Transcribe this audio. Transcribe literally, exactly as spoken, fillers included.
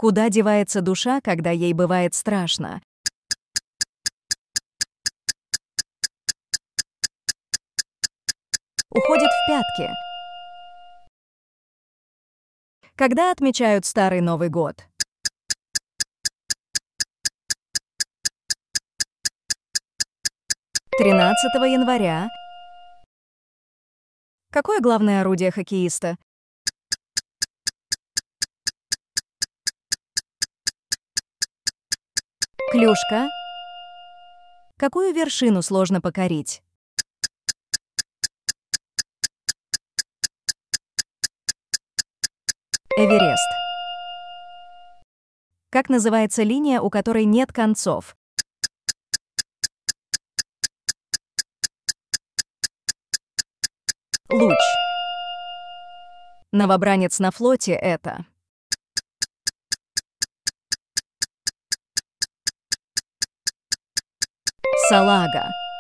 Куда девается душа, когда ей бывает страшно? Уходит в пятки. Когда отмечают Старый Новый год? тринадцатого января. Какое главное орудие хоккеиста? Клюшка. Какую вершину сложно покорить? Эверест. Как называется линия, у которой нет концов? Луч. Новобранец на флоте — это салага.